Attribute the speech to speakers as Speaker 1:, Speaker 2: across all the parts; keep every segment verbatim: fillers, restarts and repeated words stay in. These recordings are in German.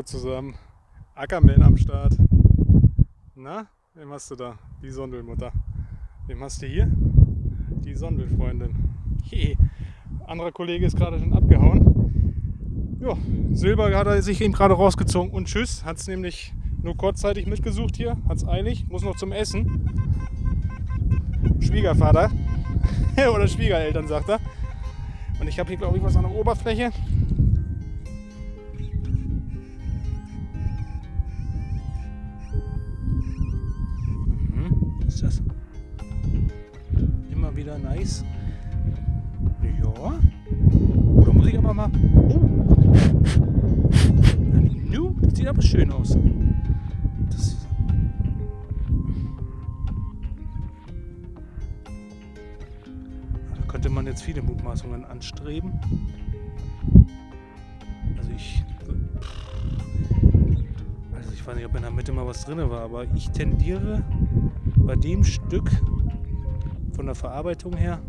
Speaker 1: zusammen. Ackerman am Start. Na, wem hast du da? Die Sondelmutter. Wem hast du hier? Die Sondelfreundin. Hey. Anderer Kollege ist gerade schon abgehauen. Ja, Silber hat er sich eben gerade rausgezogen und tschüss. Hat es nämlich nur kurzzeitig mitgesucht hier. Hat es eilig. Muss noch zum Essen. Schwiegervater. Oder Schwiegereltern, sagt er. Und ich habe hier, glaube ich, was an der Oberfläche. Mhm, was ist das? Immer wieder nice. Ja. Oder muss ich aber mal... Oh! Nu, das sieht aber schön aus. Das... Da könnte man jetzt viele Mutmaßungen anstreben. Also ich... Also ich weiß nicht, ob in der Mitte mal was drin war, aber ich tendiere bei dem Stück von der Verarbeitung her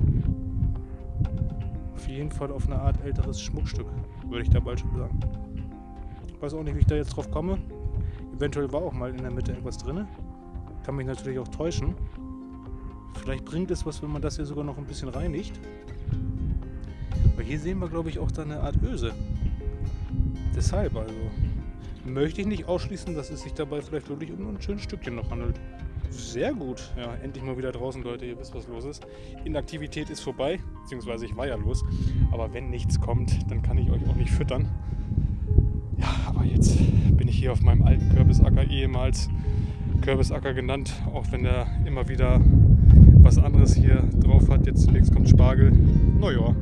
Speaker 1: auf jeden Fall auf eine Art älteres Schmuckstück, würde ich da bald schon sagen. Ich weiß auch nicht, wie ich da jetzt drauf komme. Eventuell war auch mal in der Mitte irgendwas drin. Kann mich natürlich auch täuschen. Vielleicht bringt es was, wenn man das hier sogar noch ein bisschen reinigt. Weil hier sehen wir, glaube ich, auch da eine Art Öse. Deshalb also möchte ich nicht ausschließen, dass es sich dabei vielleicht wirklich um ein schönes Stückchen noch handelt. Sehr gut. Ja, endlich mal wieder draußen, Leute. Ihr wisst, was los ist. Inaktivität ist vorbei, beziehungsweise ich war ja los. Aber wenn nichts kommt, dann kann ich euch auch nicht füttern. Ja, aber jetzt bin ich hier auf meinem alten Kürbisacker, ehemals Kürbisacker genannt, auch wenn er immer wieder was anderes hier drauf hat. Jetzt zunächst kommt Spargel. Naja.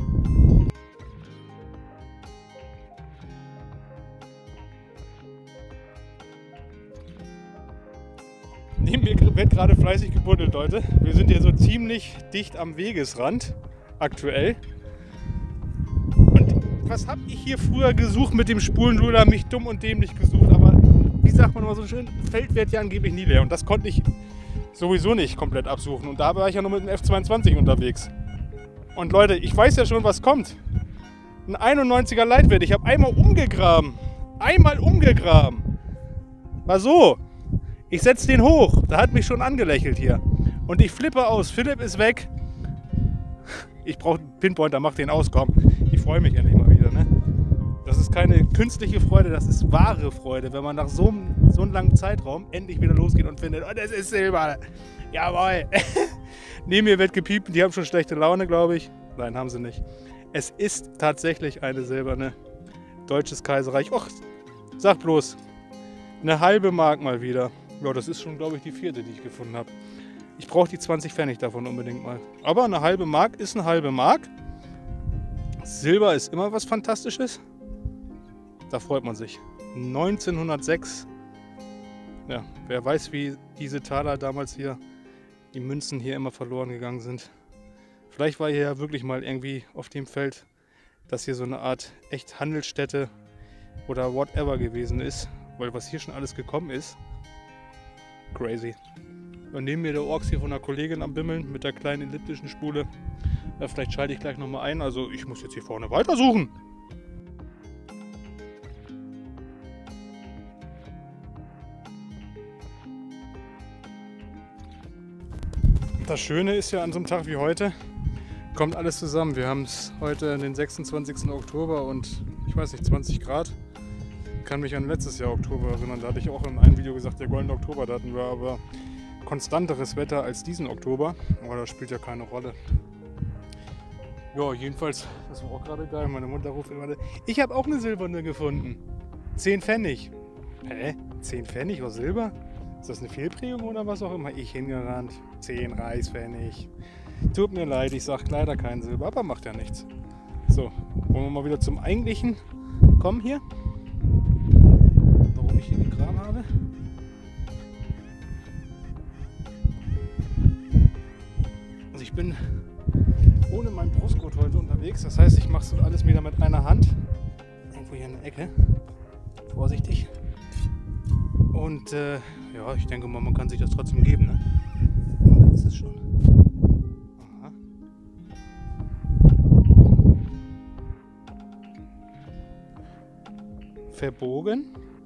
Speaker 1: Neben mir wird gerade fleißig gebuddelt, Leute. Wir sind hier so ziemlich dicht am Wegesrand aktuell. Und was habe ich hier früher gesucht mit dem Spulenluder? Mich dumm und dämlich gesucht. Aber wie sagt man immer so schön, Feld wird ja angeblich nie leer. Und das konnte ich sowieso nicht komplett absuchen. Und da war ich ja nur mit dem F zweiundzwanzig unterwegs. Und Leute, ich weiß ja schon, was kommt. Ein einundneunziger Leitwert. Ich habe einmal umgegraben. Einmal umgegraben. War so. Ich setze den hoch. Da hat mich schon angelächelt hier. Und ich flippe aus. Philipp ist weg. Ich brauche einen Pinpointer, mach den aus, komm. Ich freue mich endlich mal wieder. Ne? Das ist keine künstliche Freude, das ist wahre Freude, wenn man nach so einem, so einem langen Zeitraum endlich wieder losgeht und findet, oh, das ist Silber. Jawohl. Neben mir wird gepiept, die haben schon schlechte Laune, glaube ich. Nein, haben sie nicht. Es ist tatsächlich eine silberne. Deutsches Kaiserreich. Och, sag bloß. Eine halbe Mark mal wieder. Ja, das ist schon, glaube ich, die vierte, die ich gefunden habe. Ich brauche die zwanzig Pfennig davon unbedingt mal. Aber eine halbe Mark ist eine halbe Mark. Silber ist immer was Fantastisches. Da freut man sich. neunzehnhundertsechs. Ja, wer weiß, wie diese Taler damals hier, die Münzen hier immer verloren gegangen sind. Vielleicht war hier ja wirklich mal irgendwie auf dem Feld, dass hier so eine Art echt Handelsstätte oder whatever gewesen ist. Weil was hier schon alles gekommen ist, crazy. Und neben mir der Orks hier von einer Kollegin am Bimmeln mit der kleinen elliptischen Spule. Ja, vielleicht schalte ich gleich nochmal ein. Also ich muss jetzt hier vorne weitersuchen. Das Schöne ist ja an so einem Tag wie heute, kommt alles zusammen. Wir haben es heute den sechsundzwanzigsten Oktober und ich weiß nicht, zwanzig Grad. Ich kann mich an letztes Jahr Oktober erinnern. Da hatte ich auch in einem Video gesagt, der goldene Oktober, da hatten wir aber konstanteres Wetter als diesen Oktober. Aber das spielt ja keine Rolle. Ja, jedenfalls, das war auch gerade geil. Meine Mutter ruft immer, ich habe auch eine silberne gefunden. zehn Pfennig. Hä? zehn Pfennig aus Silber? Ist das eine Fehlprägung oder was auch immer? Ich hingerannt. zehn Reichspfennig. Tut mir leid, ich sag leider kein Silber, aber macht ja nichts. So, wollen wir mal wieder zum Eigentlichen kommen hier. Warum ich hier gegraben habe. Also ich bin ohne mein Brustgurt heute unterwegs. Das heißt, ich mache so alles wieder mit einer Hand. Irgendwo hier in der Ecke. Vorsichtig. Und äh, ja, ich denke mal, man kann sich das trotzdem geben. Ne? Oh, das ist es schon. Aha. Verbogen.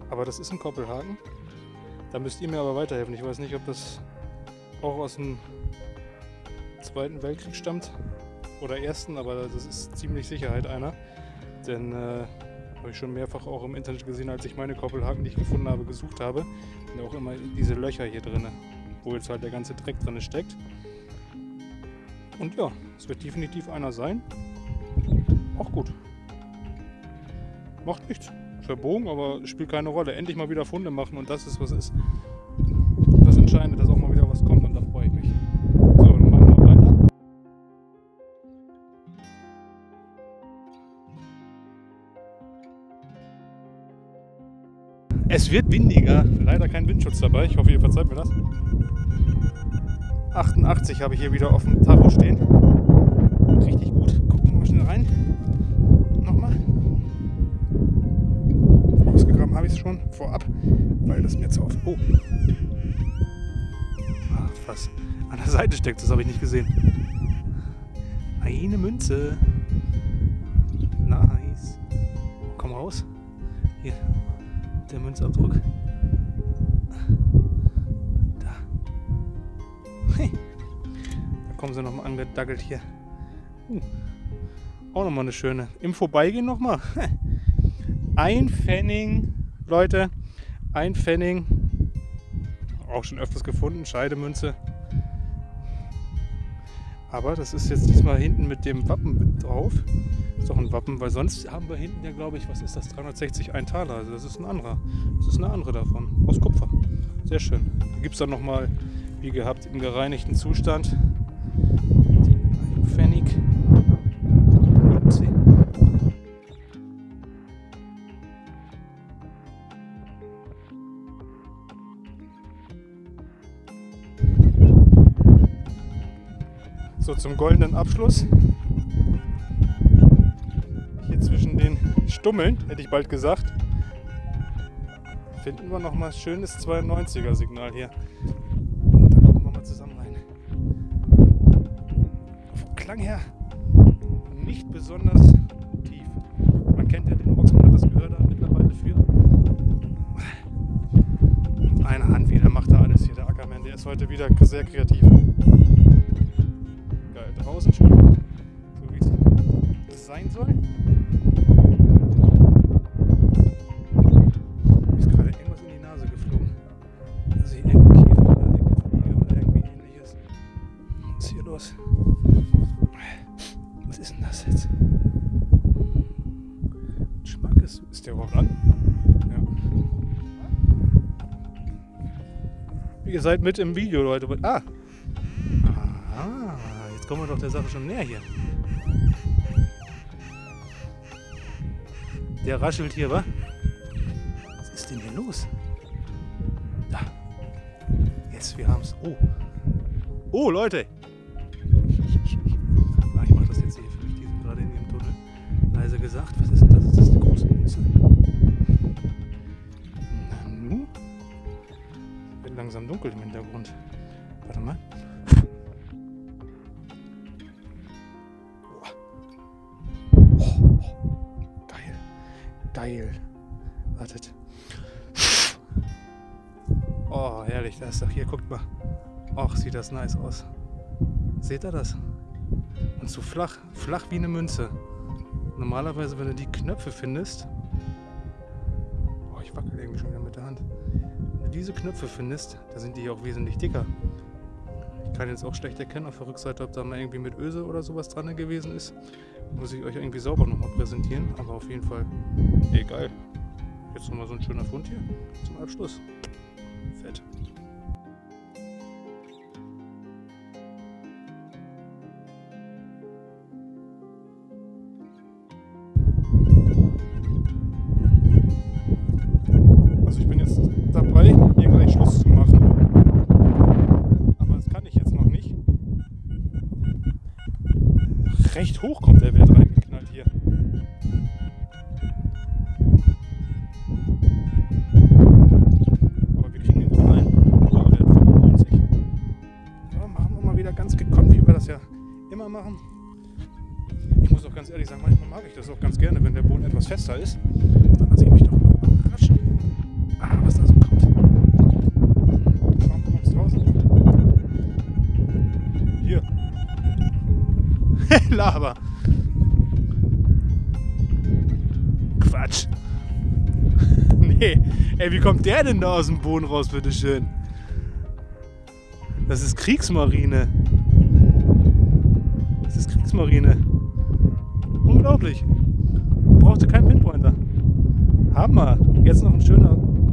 Speaker 1: Aber das ist ein Koppelhaken. Da müsst ihr mir aber weiterhelfen. Ich weiß nicht, ob das auch aus dem Zweiten Weltkrieg stammt oder Ersten, aber das ist ziemlich sicher halt einer. Denn äh, habe ich schon mehrfach auch im Internet gesehen, als ich meine Koppelhaken, die ich gefunden habe, gesucht habe. Und auch immer diese Löcher hier drin, wo jetzt halt der ganze Dreck drin steckt. Und ja, es wird definitiv einer sein. Auch gut. Macht nichts. Verbogen, aber spielt keine Rolle. Endlich mal wieder Funde machen und das ist, was ist. Das Entscheidende, dass auch mal wieder was kommt und da freue ich mich. So, dann machen wir weiter. Es wird windiger. Leider kein Windschutz dabei. Ich hoffe, ihr verzeiht mir das. achtundachtzig habe ich hier wieder auf dem Tacho stehen. Richtig gut. Gucken wir mal schnell rein. Nochmal. Ausgegraben habe ich es schon vorab, weil das mir zu oft. Oh. Ach, was an der Seite steckt, das habe ich nicht gesehen. Eine Münze. Nice. Komm raus. Hier. Der Münzabdruck. Da. Hey. Da kommen sie nochmal angedackelt hier. Uh. Auch nochmal eine schöne. Im Vorbeigehen nochmal. Ein Pfennig, Leute. Ein Pfennig. Auch schon öfters gefunden. Scheidemünze. Aber das ist jetzt diesmal hinten mit dem Wappen mit drauf. Ist doch ein Wappen, weil sonst haben wir hinten ja, glaube ich, was ist das? dreihundertsechzig ein Taler. Also das ist ein anderer. Das ist eine andere davon. Aus Kupfer. Sehr schön. Da gibt es dann nochmal, wie gehabt, im gereinigten Zustand. Die Pfennig. Upsi. So, zum goldenen Abschluss. Hier zwischen den Stummeln, hätte ich bald gesagt, finden wir nochmal schönes zweiundneunziger Signal hier. Da gucken wir mal zusammen rein. Vom Klang her nicht besonders tief. Man kennt ja den Ochs, man hat das Gehör da mittlerweile für. Eine Hand wieder macht da alles hier, der Ackermann, der ist heute wieder sehr kreativ. Geil, draußen schon, so wie es sein soll. Mir ist gerade irgendwas in die Nase geflogen. Also hier irgendein Käfer oder irgendeine Fliege oder irgendwie ähnliches. Was ist hier los? Was ist denn das jetzt? Geschmack ist. Ist der überhaupt an? Ja. Ihr seid mit im Video, Leute. Ah! Aha, jetzt kommen wir doch der Sache schon näher hier. Der raschelt hier, wa? Was ist denn hier los? Da. Jetzt, wir haben's. Oh. Oh, Leute! Ah, ich mach das jetzt hier für mich. Die sind gerade in ihrem Tunnel. Leise gesagt. Was ist denn das? Ist das eine große Münze? Nanu? Wird langsam dunkel im Hintergrund. Warte mal. Geil. Wartet. Oh, herrlich. Da ist doch hier, guckt mal. Och, sieht das nice aus. Seht ihr das? Und so flach. Flach wie eine Münze. Normalerweise, wenn du die Knöpfe findest. Oh, ich wackel irgendwie schon wieder mit der Hand. Wenn du diese Knöpfe findest, da sind die hier auch wesentlich dicker. Ich kann jetzt auch schlecht erkennen auf der Rückseite, ob da mal irgendwie mit Öse oder sowas dran gewesen ist. Muss ich euch irgendwie sauber nochmal präsentieren, aber auf jeden Fall egal. Jetzt nochmal so ein schöner Fund hier zum Abschluss. Fett. Also ich bin jetzt dabei, hier gleich Schluss zu machen. Aber das kann ich jetzt noch nicht. Recht hoch kommt der Wert reingeknallt hier. Aber wir kriegen den gut rein. Hoher Wert fünfundneunzig. Ja, machen wir mal wieder ganz gekonnt, wie wir das ja immer machen. Ich muss auch ganz ehrlich sagen, manchmal mag ich das auch ganz gerne, wenn der Boden etwas fester ist. Dann lasse ich mich doch mal überraschen. aber Quatsch. Nee, ey, wie kommt der denn da aus dem Boden raus, bitteschön? Das ist Kriegsmarine. Das ist Kriegsmarine. Unglaublich. Brauchte keinen Pinpointer. Hammer. Jetzt noch ein schöner.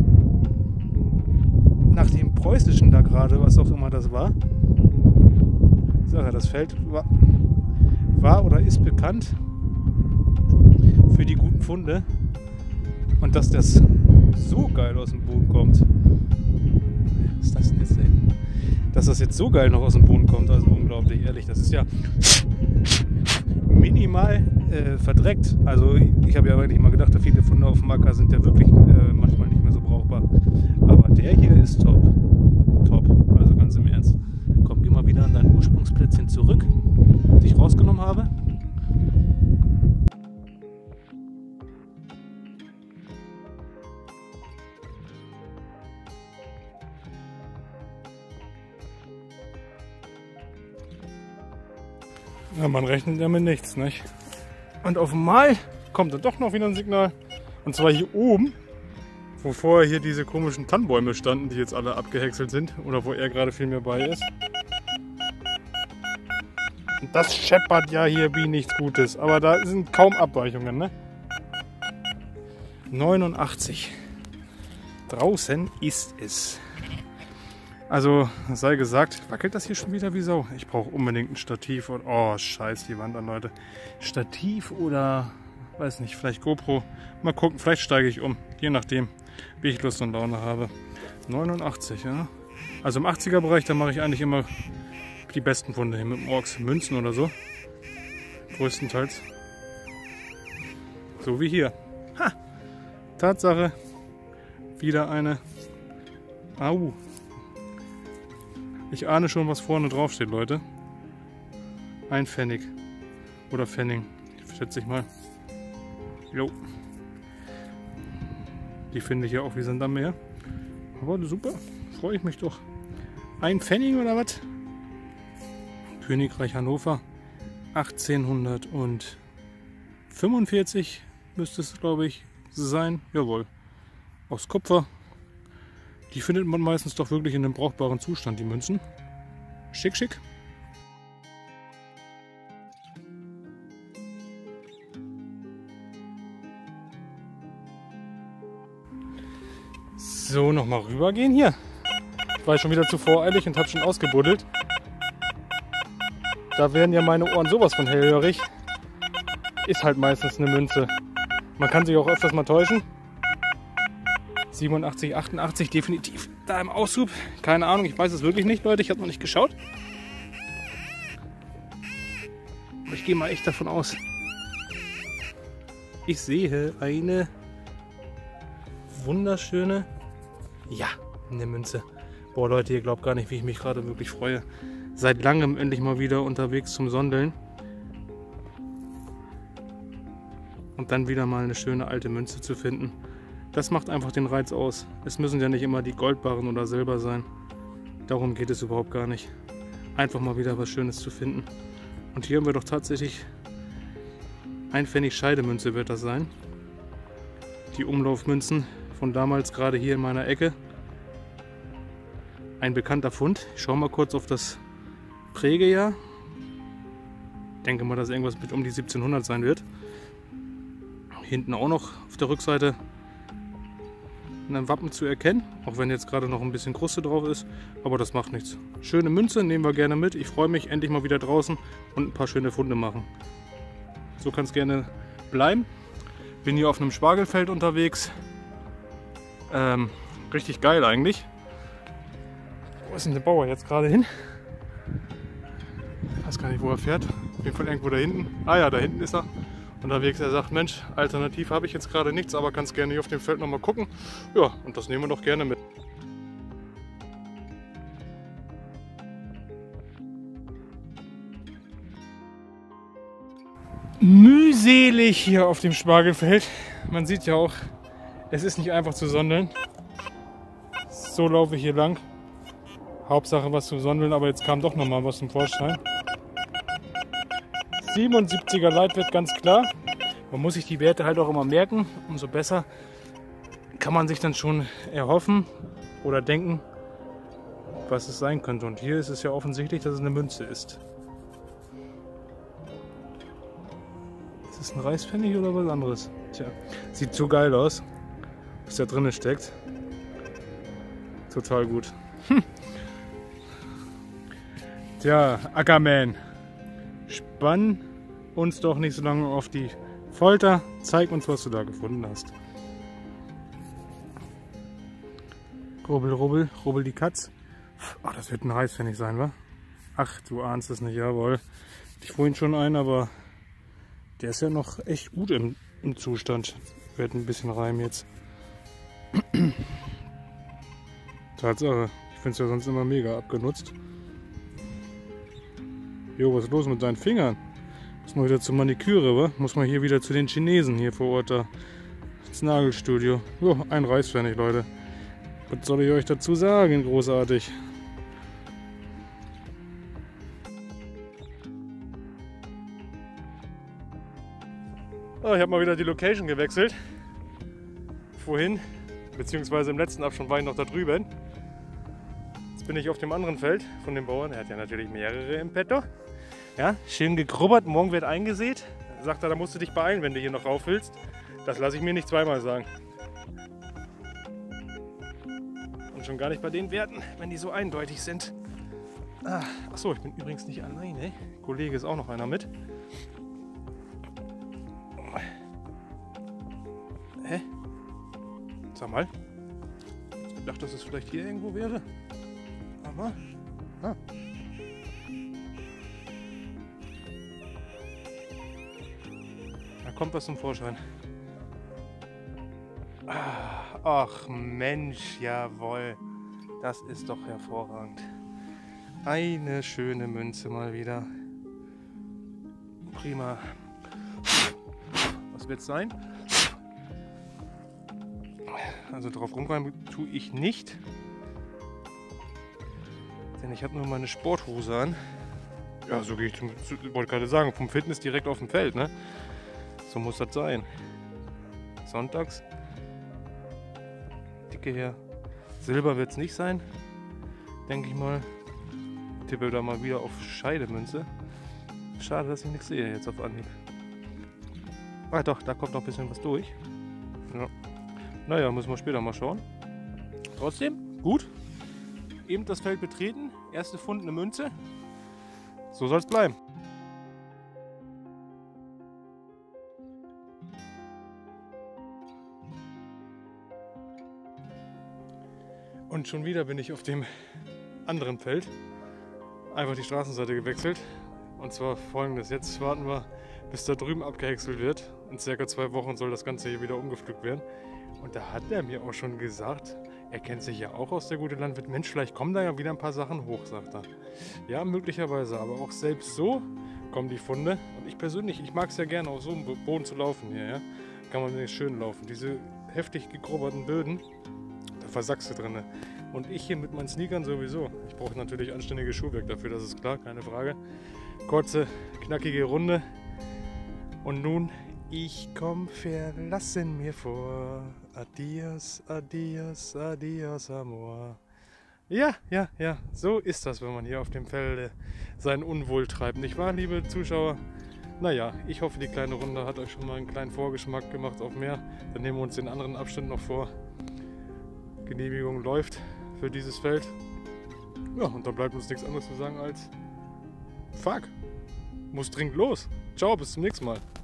Speaker 1: Nach dem preußischen da gerade, was auch immer das war. Ich sage ja, das Feld war, war oder ist bekannt für die guten Funde. Und dass das so geil aus dem Boden kommt. Was ist das denn jetzt da hinten? Dass das jetzt so geil noch aus dem Boden kommt, also unglaublich, ehrlich. Das ist ja minimal äh, verdreckt. Also ich habe ja eigentlich mal gedacht, viele Funde auf dem Acker sind ja wirklich äh, manchmal nicht mehr so brauchbar. Aber der hier ist top. Top, also ganz im Ernst. Komm, geh mal wieder an dein Ursprungsplätzchen zurück, das ich rausgenommen habe. Ja, man rechnet ja mit nichts, nicht? Und auf einmal kommt dann doch noch wieder ein Signal. Und zwar hier oben, wo vorher hier diese komischen Tannenbäume standen, die jetzt alle abgehäckselt sind. Oder wo er gerade viel mehr bei ist. Und das scheppert ja hier wie nichts Gutes. Aber da sind kaum Abweichungen, ne? neunundachtzig. Draußen ist es. Also, sei gesagt, wackelt das hier schon wieder wie Sau? Ich brauche unbedingt ein Stativ. Und, oh, scheiß die Wand an, Leute. Stativ oder, weiß nicht, vielleicht GoPro. Mal gucken, vielleicht steige ich um. Je nachdem, wie ich Lust und Laune habe. neunundachtzig, ja. Also im achtziger Bereich, da mache ich eigentlich immer die besten Funde hier mit dem Orks. Münzen oder so. Größtenteils. So wie hier. Ha! Tatsache. Wieder eine. Au. Ich ahne schon, was vorne drauf steht, Leute. Ein Pfennig. Oder Pfennig. Schätze ich mal. Jo. Die finde ich ja auch wie Sand am Meer. Aber super. Freue ich mich doch. Ein Pfennig oder was? Königreich Hannover. achtzehnhundertfünfundvierzig müsste es, glaube ich, sein. Jawohl. Aus Kupfer. Die findet man meistens doch wirklich in einem brauchbaren Zustand, die Münzen. Schick, schick. So, nochmal rübergehen hier. Ich war schon wieder zu voreilig und habe schon ausgebuddelt. Da werden ja meine Ohren sowas von hellhörig. Ist halt meistens eine Münze. Man kann sich auch öfters mal täuschen. siebenundachtzig, achtundachtzig definitiv da im Aushub. Keine Ahnung, ich weiß es wirklich nicht, Leute. Ich habe noch nicht geschaut. Aber ich gehe mal echt davon aus. Ich sehe eine wunderschöne, ja, eine Münze. Boah, Leute, ihr glaubt gar nicht, wie ich mich gerade wirklich freue. Seit langem endlich mal wieder unterwegs zum Sondeln. Und dann wieder mal eine schöne alte Münze zu finden. Das macht einfach den Reiz aus. Es müssen ja nicht immer die Goldbarren oder Silber sein. Darum geht es überhaupt gar nicht. Einfach mal wieder was Schönes zu finden. Und hier haben wir doch tatsächlich ein Pfennig Scheidemünze wird das sein. Die Umlaufmünzen von damals, gerade hier in meiner Ecke. Ein bekannter Fund. Ich schaue mal kurz auf das Prägejahr. Ich denke mal, dass irgendwas mit um die siebzehnhundert sein wird. Hinten auch noch auf der Rückseite ein Wappen zu erkennen, auch wenn jetzt gerade noch ein bisschen Kruste drauf ist, aber das macht nichts. Schöne Münze, nehmen wir gerne mit. Ich freue mich, endlich mal wieder draußen und ein paar schöne Funde machen. So kann es gerne bleiben. Bin hier auf einem Spargelfeld unterwegs. Ähm, richtig geil eigentlich. Wo ist denn der Bauer jetzt gerade hin? Ich weiß gar nicht, wo er fährt. Auf jeden Fall irgendwo da hinten. Ah ja, da hinten ist er. Unterwegs, er sagt, Mensch, alternativ habe ich jetzt gerade nichts, aber kannst gerne hier auf dem Feld nochmal gucken. Ja, und das nehmen wir doch gerne mit. Mühselig hier auf dem Spargelfeld. Man sieht ja auch, es ist nicht einfach zu sondeln. So laufe ich hier lang. Hauptsache was zu sondeln, aber jetzt kam doch nochmal was zum Vorschein. siebenundsiebziger Leitwert, ganz klar. Man muss sich die Werte halt auch immer merken. Umso besser kann man sich dann schon erhoffen oder denken, was es sein könnte. Und hier ist es ja offensichtlich, dass es eine Münze ist. Ist es ein Reispfennig oder was anderes? Tja, sieht so geil aus, was da drin steckt. Total gut. Hm. Tja, Ackerman, spann uns doch nicht so lange auf die Folter. Zeig uns, was du da gefunden hast. Rubbel, rubbel, rubbel die Katz. Ach, das wird ein Reispfennig sein, wa? Ach, du ahnst es nicht, jawohl. Ich vorhin schon einen, aber der ist ja noch echt gut im, im Zustand. Wird ein bisschen Reim jetzt. Tatsache, ich finde es ja sonst immer mega abgenutzt. Jo, was ist los mit deinen Fingern? Muss mal wieder zur Maniküre, wa? Muss man hier wieder zu den Chinesen hier vor Ort da. ins Nagelstudio. Jo, ein Reispfennig, Leute. Was soll ich euch dazu sagen? Großartig. Oh, ich habe mal wieder die Location gewechselt. Vorhin, beziehungsweise im letzten Abschnitt war ich noch da drüben. Jetzt bin ich auf dem anderen Feld von dem Bauern. Er hat ja natürlich mehrere im Petto. Ja, schön gegrubbert, morgen wird eingesät. Sagt er, da musst du dich beeilen, wenn du hier noch rauf willst. Das lasse ich mir nicht zweimal sagen. Und schon gar nicht bei den Werten, wenn die so eindeutig sind. Ah, achso, ich bin übrigens nicht alleine. Kollege ist auch noch einer mit. Hä? Sag mal. Ich dachte, dass es vielleicht hier irgendwo wäre. Aber. Ah. Da kommt was zum Vorschein. Ach Mensch, jawohl. Das ist doch hervorragend. Eine schöne Münze mal wieder. Prima. Was wird es sein? Also drauf rumrein tue ich nicht. Denn ich habe nur meine Sporthose an. Ja, so gehe ich zum, wollte gerade sagen, vom Fitness direkt auf dem Feld, ne? So muss das sein. Sonntags. Dicke her. Silber wird es nicht sein, denke ich mal. Tippe da mal wieder auf Scheidemünze. Schade, dass ich nichts sehe jetzt auf Anhieb. Ah doch, da kommt noch ein bisschen was durch. Ja. Naja, müssen wir später mal schauen. Trotzdem, gut. Eben das Feld betreten. Erste Fund, eine Münze. So soll es bleiben. Und schon wieder bin ich auf dem anderen Feld. Einfach die Straßenseite gewechselt. Und zwar folgendes. Jetzt warten wir, bis da drüben abgehäckselt wird. In circa zwei Wochen soll das Ganze hier wieder umgepflügt werden. Und da hat er mir auch schon gesagt, er kennt sich ja auch aus, der gute Landwirt. Mensch, vielleicht kommen da ja wieder ein paar Sachen hoch, sagt er. Ja, möglicherweise, aber auch selbst so kommen die Funde. Und ich persönlich, ich mag es ja gerne, auf so einem Boden zu laufen hier. Ja? Kann man nicht schön laufen. Diese heftig gegrubberten Böden, da versackst du drin. Und ich hier mit meinen Sneakern sowieso. Ich brauche natürlich anständiges Schuhwerk dafür, das ist klar, keine Frage. Kurze, knackige Runde. Und nun, ich komm, verlassen mir vor. Adios, adios, adios, amor. Ja, ja, ja, so ist das, wenn man hier auf dem Felde sein Unwohl treibt. Nicht wahr, liebe Zuschauer? Naja, ich hoffe, die kleine Runde hat euch schon mal einen kleinen Vorgeschmack gemacht auf mehr. Dann nehmen wir uns den anderen Abschnitt noch vor. Genehmigung läuft für dieses Feld. Ja, und dann bleibt uns nichts anderes zu sagen als Fuck, muss dringend los. Ciao, bis zum nächsten Mal.